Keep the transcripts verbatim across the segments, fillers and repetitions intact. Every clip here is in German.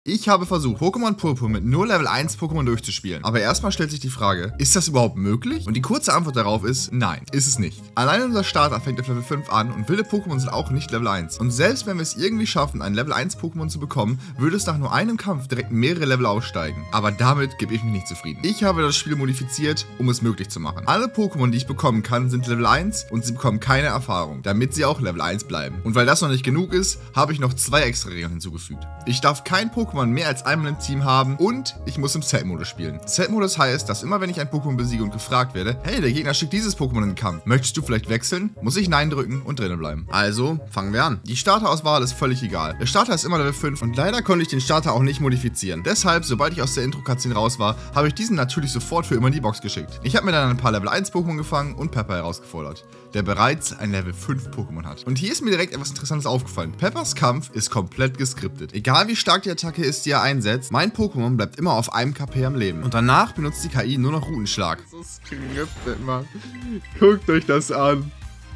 Ich habe versucht, Pokémon Purpur mit nur Level eins Pokémon durchzuspielen. Aber erstmal stellt sich die Frage, ist das überhaupt möglich? Und die kurze Antwort darauf ist, nein, ist es nicht. Allein unser Starter fängt auf Level fünf an und wilde Pokémon sind auch nicht Level eins. Und selbst wenn wir es irgendwie schaffen, ein Level eins Pokémon zu bekommen, würde es nach nur einem Kampf direkt mehrere Level aufsteigen. Aber damit gebe ich mich nicht zufrieden. Ich habe das Spiel modifiziert, um es möglich zu machen. Alle Pokémon, die ich bekommen kann, sind Level eins und sie bekommen keine Erfahrung, damit sie auch Level eins bleiben. Und weil das noch nicht genug ist, habe ich noch zwei extra Regeln hinzugefügt. Ich darf kein Pokémon mehr als einmal im Team haben und ich muss im Set-Modus spielen. Set-Modus heißt, dass immer wenn ich ein Pokémon besiege und gefragt werde, hey, der Gegner schickt dieses Pokémon in den Kampf, möchtest du vielleicht wechseln? Muss ich Nein drücken und drinnen bleiben. Also, fangen wir an. Die Starterauswahl ist völlig egal. Der Starter ist immer Level fünf und leider konnte ich den Starter auch nicht modifizieren. Deshalb, sobald ich aus der Intro-Cutscene raus war, habe ich diesen natürlich sofort für immer in die Box geschickt. Ich habe mir dann ein paar Level eins Pokémon gefangen und Pepper herausgefordert, der bereits ein Level fünf Pokémon hat. Und hier ist mir direkt etwas Interessantes aufgefallen. Peppers Kampf ist komplett geskriptet. Egal wie stark die Attacke ist, die er einsetzt, mein Pokémon bleibt immer auf einem K P am Leben. Und danach benutzt die K I nur noch Rutenschlag. So skriptet, Mann. Guckt euch das an.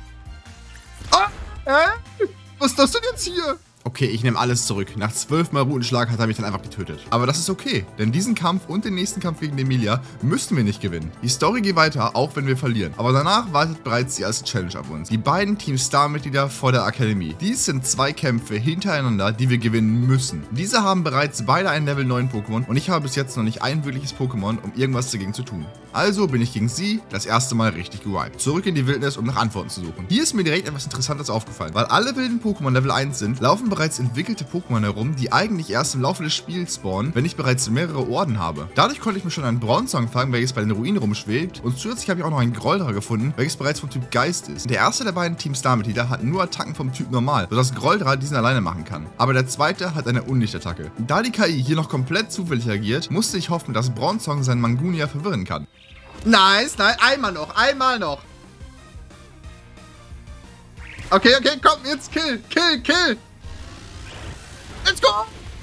Ah! Äh? Was ist das denn jetzt hier? Okay, ich nehme alles zurück. Nach zwölf Mal Rutenschlag hat er mich dann einfach getötet. Aber das ist okay, denn diesen Kampf und den nächsten Kampf gegen Emilia müssen wir nicht gewinnen. Die Story geht weiter, auch wenn wir verlieren. Aber danach wartet bereits die erste Challenge auf uns. Die beiden Team Star-Mitglieder vor der Akademie. Dies sind zwei Kämpfe hintereinander, die wir gewinnen müssen. Diese haben bereits beide ein Level neun Pokémon und ich habe bis jetzt noch nicht ein wirkliches Pokémon, um irgendwas dagegen zu tun. Also bin ich gegen sie das erste Mal richtig gewiped. Zurück in die Wildnis, um nach Antworten zu suchen. Hier ist mir direkt etwas Interessantes aufgefallen. Weil alle wilden Pokémon Level eins sind, laufen bereits entwickelte Pokémon herum, die eigentlich erst im Laufe des Spiels spawnen, wenn ich bereits mehrere Orden habe. Dadurch konnte ich mir schon einen Bronzong fangen, welches bei den Ruinen rumschwebt, und zusätzlich habe ich auch noch einen Groldra gefunden, welches bereits vom Typ Geist ist. Der erste der beiden Team Star-Mitglieder hat nur Attacken vom Typ Normal, sodass Groldra diesen alleine machen kann. Aber der zweite hat eine Unlichtattacke. Da die K I hier noch komplett zufällig agiert, musste ich hoffen, dass Bronzong seinen Mangunia verwirren kann. Nice, nein, einmal noch, einmal noch. Okay, okay, komm, jetzt kill, kill, kill. Let's go!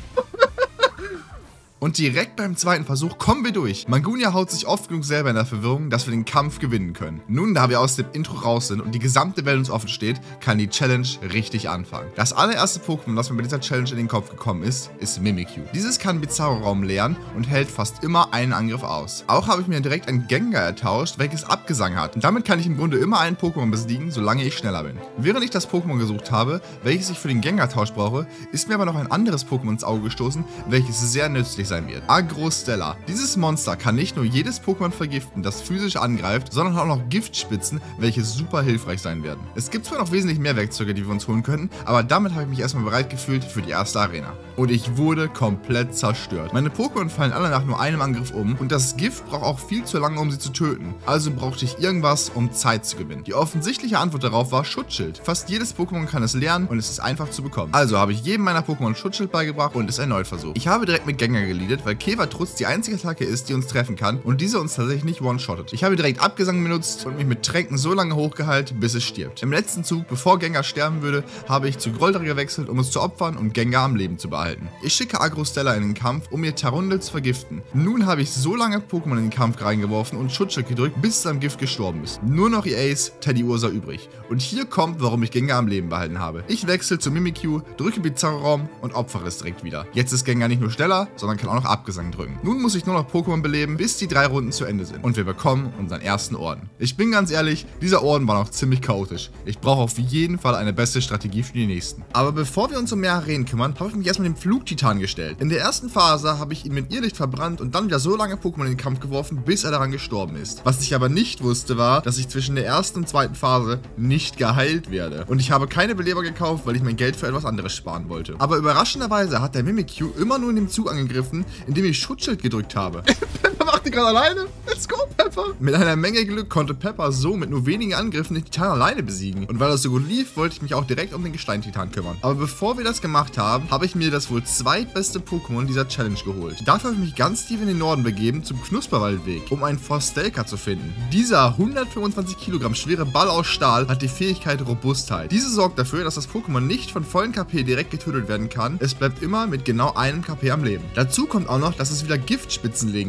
Und direkt beim zweiten Versuch kommen wir durch. Mangunia haut sich oft genug selber in der Verwirrung, dass wir den Kampf gewinnen können. Nun, da wir aus dem Intro raus sind und die gesamte Welt uns offen steht, kann die Challenge richtig anfangen. Das allererste Pokémon, das mir bei dieser Challenge in den Kopf gekommen ist, ist Mimikyu. Dieses kann Bizarro-Raum leeren und hält fast immer einen Angriff aus. Auch habe ich mir direkt ein Gengar ertauscht, welches Abgesang hat. Und damit kann ich im Grunde immer einen Pokémon besiegen, solange ich schneller bin. Während ich das Pokémon gesucht habe, welches ich für den Gengar-Tausch brauche, ist mir aber noch ein anderes Pokémon ins Auge gestoßen, welches sehr nützlich sein wird. Agrostella. Dieses Monster kann nicht nur jedes Pokémon vergiften, das physisch angreift, sondern auch noch Giftspitzen, welche super hilfreich sein werden. Es gibt zwar noch wesentlich mehr Werkzeuge, die wir uns holen könnten, aber damit habe ich mich erstmal bereit gefühlt für die erste Arena. Und ich wurde komplett zerstört. Meine Pokémon fallen alle nach nur einem Angriff um und das Gift braucht auch viel zu lange, um sie zu töten. Also brauchte ich irgendwas, um Zeit zu gewinnen. Die offensichtliche Antwort darauf war Schutzschild. Fast jedes Pokémon kann es lernen und es ist einfach zu bekommen. Also habe ich jedem meiner Pokémon Schutzschild beigebracht und es erneut versucht. Ich habe direkt mit Gengar geleadet, weil Kevatrutz die einzige Attacke ist, die uns treffen kann und diese uns tatsächlich nicht one-shottet. Ich habe direkt Abgesang benutzt und mich mit Tränken so lange hochgehalten, bis es stirbt. Im letzten Zug, bevor Gengar sterben würde, habe ich zu Groldra gewechselt, um es zu opfern und Gengar am Leben zu behalten. Ich schicke Agrostella in den Kampf, um ihr Tarundel zu vergiften. Nun habe ich so lange Pokémon in den Kampf reingeworfen und Schutzschild gedrückt, bis es am Gift gestorben ist. Nur noch ihr Ace, Teddiursa übrig. Und hier kommt, warum ich Gengar am Leben behalten habe. Ich wechsle zu Mimikyu, drücke Bizarro-Raum und opfere es direkt wieder. Jetzt ist Gengar nicht nur schneller, sondern kann auch noch Abgesang drücken. Nun muss ich nur noch Pokémon beleben, bis die drei Runden zu Ende sind. Und wir bekommen unseren ersten Orden. Ich bin ganz ehrlich, dieser Orden war noch ziemlich chaotisch. Ich brauche auf jeden Fall eine beste Strategie für die nächsten. Aber bevor wir uns um mehr Arenen kümmern, habe ich mich erstmal dem Flugtitan gestellt. In der ersten Phase habe ich ihn mit Irrlicht verbrannt und dann wieder so lange Pokémon in den Kampf geworfen, bis er daran gestorben ist. Was ich aber nicht wusste war, dass ich zwischen der ersten und zweiten Phase nicht geheilt werde. Und ich habe keine Beleber gekauft, weil ich mein Geld für etwas anderes sparen wollte. Aber überraschenderweise hat der Mimikyu immer nur in dem Zug angegriffen, in dem ich Schutzschild gedrückt habe. Pepper macht die gerade alleine. Let's go, Pepper. Mit einer Menge Glück konnte Pepper so mit nur wenigen Angriffen den Titan alleine besiegen. Und weil das so gut lief, wollte ich mich auch direkt um den Gesteintitan kümmern. Aber bevor wir das gemacht haben, habe ich mir das wohl zweitbeste Pokémon dieser Challenge geholt. Dafür habe ich mich ganz tief in den Norden begeben, zum Knusperwaldweg, um einen Forstelka zu finden. Dieser hundertfünfundzwanzig Kilogramm schwere Ball aus Stahl hat die Fähigkeit Robustheit. Diese sorgt dafür, dass das Pokémon nicht von vollen K P direkt getötet werden kann. Es bleibt immer mit genau einem K P am Leben. Dazu kommt auch noch, dass es wieder Giftspitzen legen kann.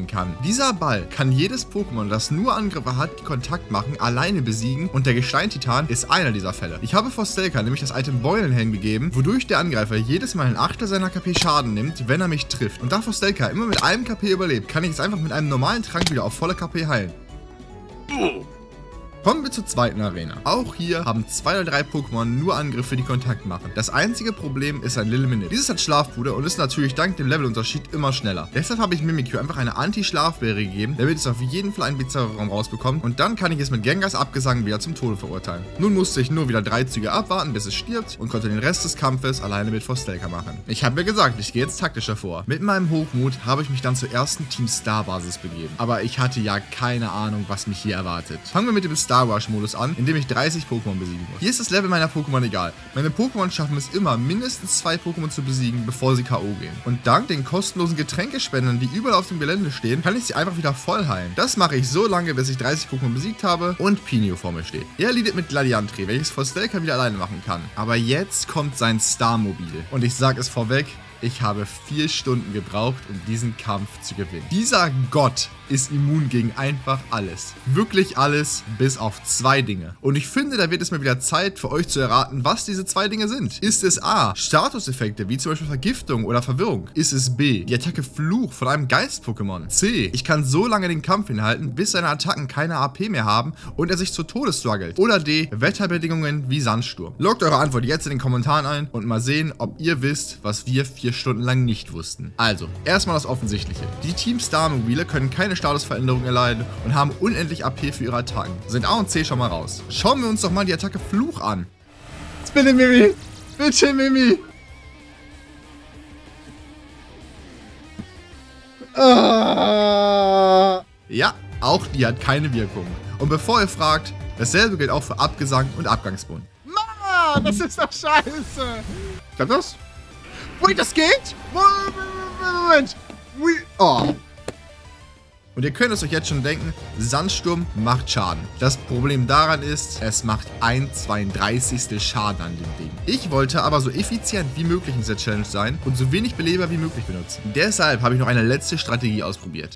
Dieser Ball kann jedes Pokémon, das nur Angriffe hat, die Kontakt machen, alleine besiegen und der Gesteintitan ist einer dieser Fälle. Ich habe Frostelka nämlich das Item Beulenhelm gegeben, wodurch der Angreifer jedes Mal ein Achtel seiner K P Schaden nimmt, wenn er mich trifft. Und da Frostelka immer mit einem K P überlebt, kann ich es einfach mit einem normalen Trank wieder auf volle K P heilen. Kommen wir zur zweiten Arena. Auch hier haben zwei oder drei Pokémon nur Angriffe, die Kontakt machen. Das einzige Problem ist ein Lilliminit. Dieses hat Schlafpuder und ist natürlich dank dem Levelunterschied immer schneller. Deshalb habe ich Mimikyu einfach eine Anti-Schlafbeere gegeben, damit es auf jeden Fall einen Bizarro-Raum rausbekommt und dann kann ich es mit Gengars Abgesang wieder zum Tode verurteilen. Nun musste ich nur wieder drei Züge abwarten, bis es stirbt und konnte den Rest des Kampfes alleine mit Frostelka machen. Ich habe mir gesagt, ich gehe jetzt taktischer vor. Mit meinem Hochmut habe ich mich dann zur ersten Team Star Basis begeben. Aber ich hatte ja keine Ahnung, was mich hier erwartet. Fangen wir mit dem Star Rush-Modus an, in dem ich dreißig Pokémon besiegen muss. Hier ist das Level meiner Pokémon egal. Meine Pokémon schaffen es immer, mindestens zwei Pokémon zu besiegen, bevor sie K O gehen. Und dank den kostenlosen Getränkespendern, die überall auf dem Gelände stehen, kann ich sie einfach wieder voll heilen. Das mache ich so lange, bis ich dreißig Pokémon besiegt habe und Pinio vor mir steht. Er leadet mit Gladiantri, welches Frostelka wieder alleine machen kann. Aber jetzt kommt sein Star-Mobil. Und ich sage es vorweg, ich habe vier Stunden gebraucht, um diesen Kampf zu gewinnen. Dieser Gott ist immun gegen einfach alles. Wirklich alles, bis auf zwei Dinge. Und ich finde, da wird es mal wieder Zeit für euch zu erraten, was diese zwei Dinge sind. Ist es A, Statuseffekte, wie zum Beispiel Vergiftung oder Verwirrung? Ist es B, die Attacke Fluch von einem Geist-Pokémon? C, ich kann so lange den Kampf hinhalten, bis seine Attacken keine A P mehr haben und er sich zu Tode struggelt? Oder D, Wetterbedingungen wie Sandsturm? Loggt eure Antwort jetzt in den Kommentaren ein und mal sehen, ob ihr wisst, was wir vier Stunden lang nicht wussten. Also, erstmal das Offensichtliche. Die Team Star-Mobile können keine Statusveränderung erleiden und haben unendlich A P für ihre Attacken. Sind A und C schon mal raus. Schauen wir uns doch mal die Attacke Fluch an. Bitte, Mimi! Bitte, Mimi! Ah. Ja, auch die hat keine Wirkung. Und bevor ihr fragt, dasselbe gilt auch für Abgesang und Abgangsbund. Mann, das ist doch scheiße! Klappt das? Wait, das geht? Moment! Moment. Oh. Und ihr könnt es euch jetzt schon denken, Sandsturm macht Schaden. Das Problem daran ist, es macht ein zweiunddreißigstel Schaden an dem Ding. Ich wollte aber so effizient wie möglich in dieser Challenge sein und so wenig Beleber wie möglich benutzen. Deshalb habe ich noch eine letzte Strategie ausprobiert.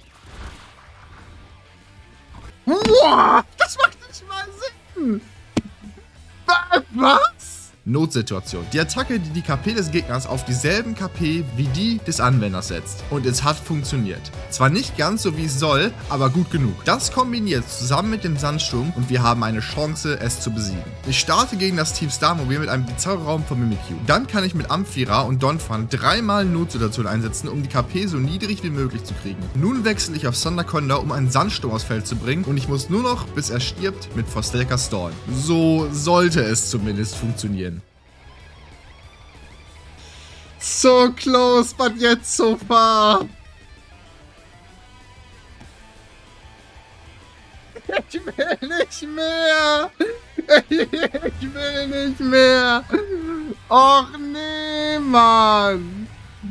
Wow, das macht nicht mal Sinn! Was? Notsituation. Die Attacke, die die K P des Gegners auf dieselben K P wie die des Anwenders setzt. Und es hat funktioniert. Zwar nicht ganz so wie es soll, aber gut genug. Das kombiniert zusammen mit dem Sandsturm und wir haben eine Chance, es zu besiegen. Ich starte gegen das Team Star-Mobil mit einem Bizarro-Raum von Mimikyu. Dann kann ich mit Amphira und Donphan dreimal Notsituation einsetzen, um die K P so niedrig wie möglich zu kriegen. Nun wechsle ich auf Sandaconda, um einen Sandsturm aufs Feld zu bringen und ich muss nur noch, bis er stirbt, mit Frostelka stallen. So sollte es zumindest funktionieren. So close, but yet so far. Ich will nicht mehr. Ich will nicht mehr. Och nee, Mann.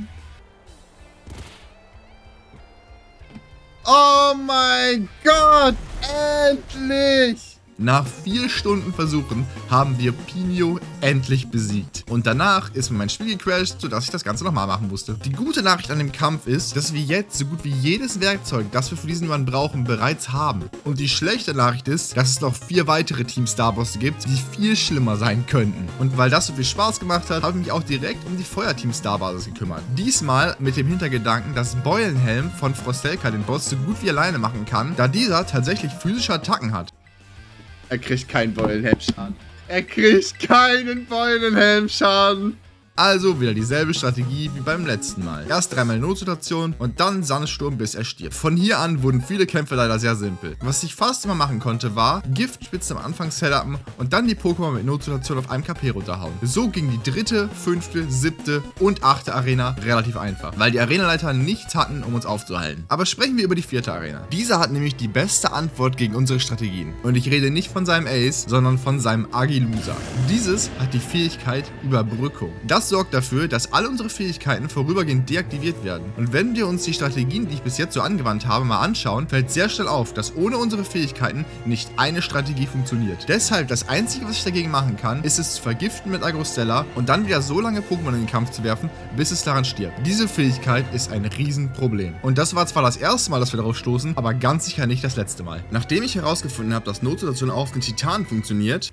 Oh mein Gott, endlich. Nach vier Stunden Versuchen haben wir Pinio endlich besiegt. Und danach ist mir mein Spiel gecrashed, sodass ich das Ganze nochmal machen musste. Die gute Nachricht an dem Kampf ist, dass wir jetzt so gut wie jedes Werkzeug, das wir für diesen Run brauchen, bereits haben. Und die schlechte Nachricht ist, dass es noch vier weitere Team Starbosse gibt, die viel schlimmer sein könnten. Und weil das so viel Spaß gemacht hat, habe ich mich auch direkt um die Feuerteam Starbasis gekümmert. Diesmal mit dem Hintergedanken, dass Beulenhelm von Frostelka den Boss so gut wie alleine machen kann, da dieser tatsächlich physische Attacken hat. Er kriegt keinen Beulenhelmschaden. Er kriegt keinen Beulenhelmschaden. Also wieder dieselbe Strategie wie beim letzten Mal. Erst dreimal Notsituation und dann Sandsturm, bis er stirbt. Von hier an wurden viele Kämpfe leider sehr simpel. Was ich fast immer machen konnte, war Giftspitzen am Anfang setupen und dann die Pokémon mit Notsituation auf einem K P runterhauen. So ging die dritte, fünfte, siebte und achte Arena relativ einfach, weil die Arenaleiter nichts hatten, um uns aufzuhalten. Aber sprechen wir über die vierte Arena. Dieser hat nämlich die beste Antwort gegen unsere Strategien. Und ich rede nicht von seinem Ace, sondern von seinem Agilusa. Dieses hat die Fähigkeit Überbrückung. Das Das sorgt dafür, dass alle unsere Fähigkeiten vorübergehend deaktiviert werden. Und wenn wir uns die Strategien, die ich bis jetzt so angewandt habe, mal anschauen, fällt sehr schnell auf, dass ohne unsere Fähigkeiten nicht eine Strategie funktioniert. Deshalb, das Einzige, was ich dagegen machen kann, ist es zu vergiften mit Agrostella und dann wieder so lange Pokémon in den Kampf zu werfen, bis es daran stirbt. Diese Fähigkeit ist ein Riesenproblem. Und das war zwar das erste Mal, dass wir darauf stoßen, aber ganz sicher nicht das letzte Mal. Nachdem ich herausgefunden habe, dass Notsituation auf den Titan funktioniert,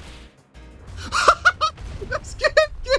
das geht, geht,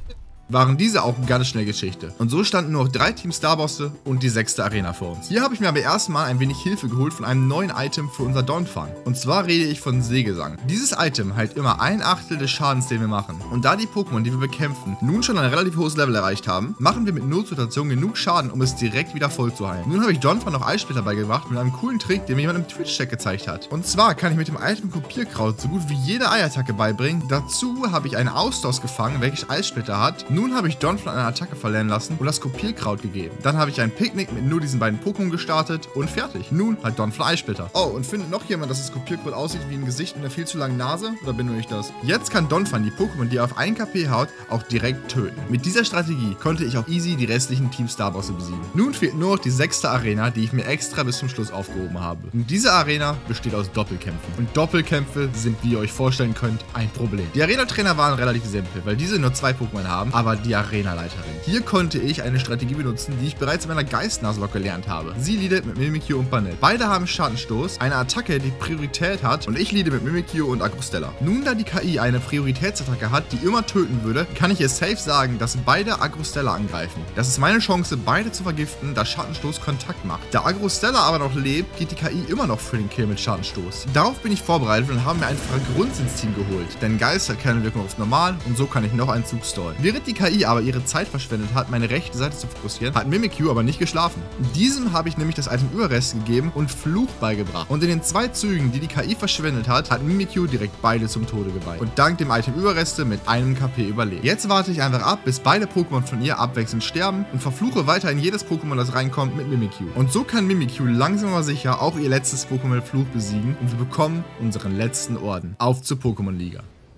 waren diese auch ganz schnell Geschichte. Und so standen nur noch drei Team Starbosse und die sechste Arena vor uns. Hier habe ich mir aber erstmal ein wenig Hilfe geholt von einem neuen Item für unser Donphan. Und zwar rede ich von Seegesang. Dieses Item heilt immer ein Achtel des Schadens, den wir machen. Und da die Pokémon, die wir bekämpfen, nun schon ein relativ hohes Level erreicht haben, machen wir mit Notsituation genug Schaden, um es direkt wieder voll zu heilen. Nun habe ich Donphan noch Eissplitter beigebracht mit einem coolen Trick, den mir jemand im Twitch-Chat gezeigt hat. Und zwar kann ich mit dem Item Kopierkraut so gut wie jede Eiattacke beibringen. Dazu habe ich einen Austos gefangen, welches Eissplitter hat. Nun habe ich Donphan eine Attacke verlernen lassen und das Kopierkraut gegeben. Dann habe ich ein Picknick mit nur diesen beiden Pokémon gestartet und fertig. Nun hat Donphan Eissplitter. Oh, und findet noch jemand, dass das Kopierkraut aussieht wie ein Gesicht mit einer viel zu langen Nase? Oder bin nur ich das? Jetzt kann Donphan die Pokémon, die er auf ein K P haut, auch direkt töten. Mit dieser Strategie konnte ich auch easy die restlichen Team Starbosse besiegen. Nun fehlt nur noch die sechste Arena, die ich mir extra bis zum Schluss aufgehoben habe. Und diese Arena besteht aus Doppelkämpfen. Und Doppelkämpfe sind, wie ihr euch vorstellen könnt, ein Problem. Die Arena-Trainer waren relativ simpel, weil diese nur zwei Pokémon haben, aber die Arena-Leiterin. Hier konnte ich eine Strategie benutzen, die ich bereits in meiner Geist-Nuzlocke gelernt habe. Sie leadet mit Mimikyu und Banette. Beide haben Schattenstoß, eine Attacke, die Priorität hat, und ich leade mit Mimikyu und Agrostella. Nun, da die K I eine Prioritätsattacke hat, die immer töten würde, kann ich es safe sagen, dass beide Agrostella angreifen. Das ist meine Chance, beide zu vergiften, da Schattenstoß Kontakt macht. Da Agrostella aber noch lebt, geht die K I immer noch für den Kill mit Schattenstoß. Darauf bin ich vorbereitet und haben mir einfach Grunz ins Team geholt, denn Geist hat keine Wirkung auf Normal und so kann ich noch einen Zug stallen. Während die K I aber ihre Zeit verschwendet hat, meine rechte Seite zu fokussieren, hat Mimikyu aber nicht geschlafen. Diesem habe ich nämlich das Item Überreste gegeben und Fluch beigebracht. Und in den zwei Zügen, die die K I verschwendet hat, hat Mimikyu direkt beide zum Tode geweiht. Und dank dem Item Überreste mit einem K P überlebt. Jetzt warte ich einfach ab, bis beide Pokémon von ihr abwechselnd sterben und verfluche weiterhin jedes Pokémon, das reinkommt, mit Mimikyu. Und so kann Mimikyu langsam aber sicher auch ihr letztes Pokémon mit Fluch besiegen und wir bekommen unseren letzten Orden. Auf zur Pokémon-Liga.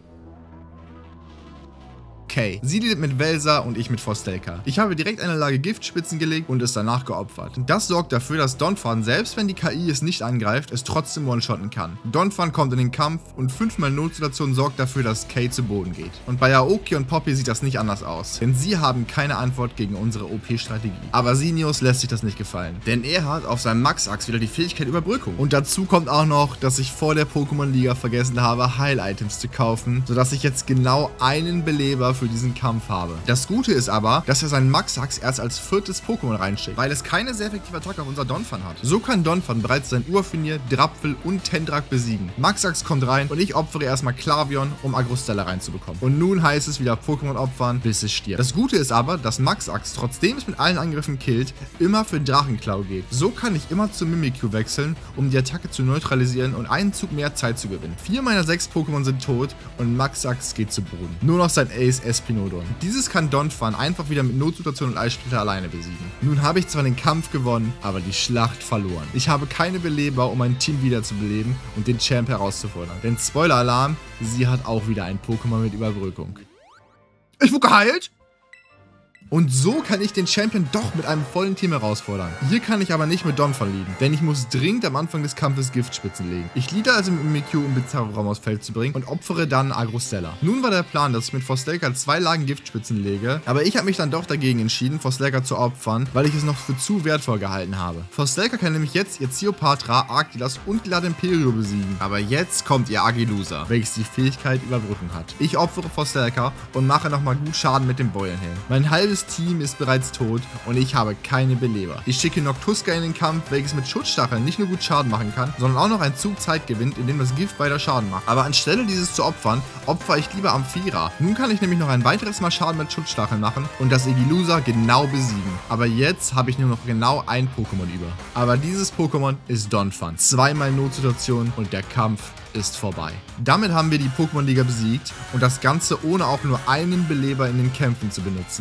Kay. Sie leadet mit Welser und ich mit Forstelka. Ich habe direkt eine Lage Giftspitzen gelegt und es danach geopfert. Das sorgt dafür, dass Donphan, selbst wenn die K I es nicht angreift, es trotzdem one-shotten kann. Donphan kommt in den Kampf und fünfmal Notsituation sorgt dafür, dass Kay zu Boden geht. Und bei Aoki und Poppy sieht das nicht anders aus, denn sie haben keine Antwort gegen unsere O P-Strategie. Aber Sinius lässt sich das nicht gefallen, denn er hat auf seinem Max-Axt wieder die Fähigkeit Überbrückung. Und dazu kommt auch noch, dass ich vor der Pokémon-Liga vergessen habe, Heil-Items zu kaufen, sodass ich jetzt genau einen Beleber für diesen Kampf habe. Das Gute ist aber, dass er seinen Max-Axt erst als viertes Pokémon reinschickt, weil es keine sehr effektive Attacke auf unser Donphan hat. So kann Donphan bereits sein Urfinier, Drapfel und Tendrak besiegen. Max-Axt kommt rein und ich opfere erstmal Klavion, um Agrostella reinzubekommen. Und nun heißt es wieder Pokémon opfern, bis es stirbt. Das Gute ist aber, dass Max-Axt, trotzdem es mit allen Angriffen killt, immer für Drachenklau geht. So kann ich immer zu Mimikyu wechseln, um die Attacke zu neutralisieren und einen Zug mehr Zeit zu gewinnen. Vier meiner sechs Pokémon sind tot und Max-Axt geht zu Boden. Nur noch sein Ace Espinodon. Dieses kann Donphan einfach wieder mit Notsituation und Eissplitter alleine besiegen. Nun habe ich zwar den Kampf gewonnen, aber die Schlacht verloren. Ich habe keine Beleber, um mein Team wiederzubeleben und den Champ herauszufordern. Denn Spoiler-Alarm, sie hat auch wieder ein Pokémon mit Überbrückung. Ich wurde geheilt? Und so kann ich den Champion doch mit einem vollen Team herausfordern. Hier kann ich aber nicht mit Donphan leaden, denn ich muss dringend am Anfang des Kampfes Giftspitzen legen. Ich leade also mit Mimikyu, um Bizarro-Raum aufs Feld zu bringen und opfere dann Agrostella. Nun war der Plan, dass ich mit Forstelka zwei Lagen Giftspitzen lege, aber ich habe mich dann doch dagegen entschieden, Forstelka zu opfern, weil ich es noch für zu wertvoll gehalten habe. Forstelka kann nämlich jetzt ihr Ziopatra, Arctilas und Gladimperio besiegen. Aber jetzt kommt ihr Agilusa, welches die Fähigkeit Überbrückung hat. Ich opfere Forstelka und mache nochmal gut Schaden mit dem Beulenhelm. Mein halbes Team ist bereits tot und ich habe keine Beleber. Ich schicke Noctuska in den Kampf, welches mit Schutzstacheln nicht nur gut Schaden machen kann, sondern auch noch einen Zug Zeit gewinnt, indem das Gift weiter Schaden macht. Aber anstelle dieses zu opfern, opfere ich lieber Amphira. Nun kann ich nämlich noch ein weiteres Mal Schaden mit Schutzstacheln machen und das Agilusa genau besiegen. Aber jetzt habe ich nur noch genau ein Pokémon über. Aber dieses Pokémon ist Donphan. Zweimal Notsituation und der Kampf ist vorbei. Damit haben wir die Pokémon-Liga besiegt und das Ganze ohne auch nur einen Beleber in den Kämpfen zu benutzen. Bleibt es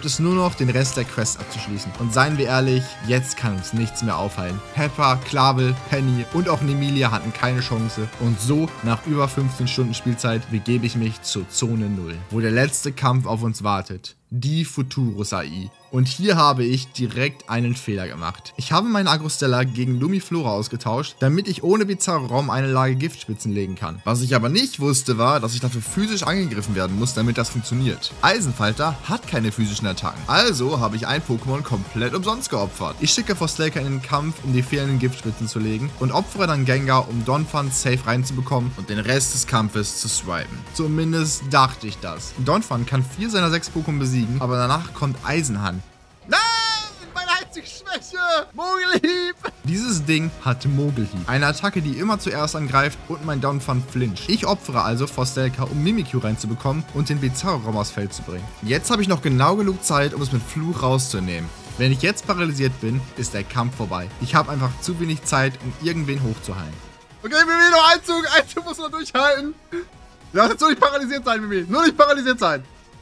es nur noch, den Rest der Quest abzuschließen. Und seien wir ehrlich, jetzt kann uns nichts mehr aufhalten. Pepper, Clavel, Penny und auch Nemilia hatten keine Chance. Und so, nach über fünfzehn Stunden Spielzeit, begebe ich mich zur Zone null, wo der letzte Kampf auf uns wartet. Die Futurus A I. Und hier habe ich direkt einen Fehler gemacht. Ich habe meinen Agrostella gegen Lumiflora ausgetauscht, damit ich ohne Bizarro-Raum eine Lage Giftspitzen legen kann. Was ich aber nicht wusste, war, dass ich dafür physisch angegriffen werden muss, damit das funktioniert. Eisenfalter hat keine physischen Attacken. Also habe ich ein Pokémon komplett umsonst geopfert. Ich schicke Frostleka in den Kampf, um die fehlenden Giftspitzen zu legen und opfere dann Gengar, um Donphan safe reinzubekommen und den Rest des Kampfes zu swipen. Zumindest dachte ich das. Donphan kann vier seiner sechs Pokémon besiegen, aber danach kommt Eisenhand. Nein! Meine einzige Schwäche! Mogelhieb! Dieses Ding hat Mogelhieb. Eine Attacke, die immer zuerst angreift und mein Donphan flincht. Ich opfere also Frostleka, um Mimikyu reinzubekommen und den Bizarro-Raum aufs Feld zu bringen. Jetzt habe ich noch genau genug Zeit, um es mit Fluch rauszunehmen. Wenn ich jetzt paralysiert bin, ist der Kampf vorbei. Ich habe einfach zu wenig Zeit, um irgendwen hochzuheilen. Okay, Mimi, noch ein Zug. Ein Zug muss noch durchhalten. Lass jetzt nur nicht paralysiert sein, Mimi. Nur nicht paralysiert sein.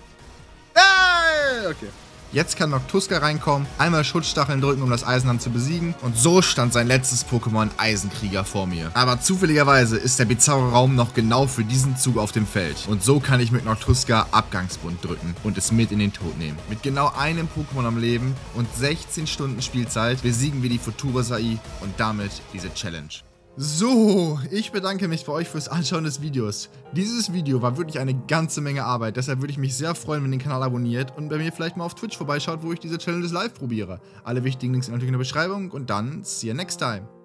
Hey! Okay. Jetzt kann Noctuska reinkommen, einmal Schutzstacheln drücken, um das Eisenhand zu besiegen. Und so stand sein letztes Pokémon Eisenkrieger vor mir. Aber zufälligerweise ist der Bizarro-Raum noch genau für diesen Zug auf dem Feld. Und so kann ich mit Noctuska Abgangsbund drücken und es mit in den Tod nehmen. Mit genau einem Pokémon am Leben und sechzehn Stunden Spielzeit besiegen wir die Futurus A I und damit diese Challenge. So, ich bedanke mich bei euch fürs Anschauen des Videos. Dieses Video war wirklich eine ganze Menge Arbeit, deshalb würde ich mich sehr freuen, wenn ihr den Kanal abonniert und bei mir vielleicht mal auf Twitch vorbeischaut, wo ich diese Challenges live probiere. Alle wichtigen Links sind natürlich in der Beschreibung und dann see you next time.